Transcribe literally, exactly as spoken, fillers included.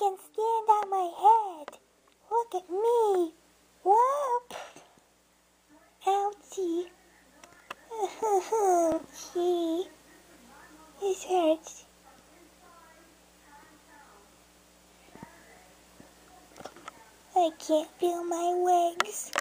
can stand on my head. Look at me. Whoop. Ouchie. Gee. This hurts. I can't feel my legs.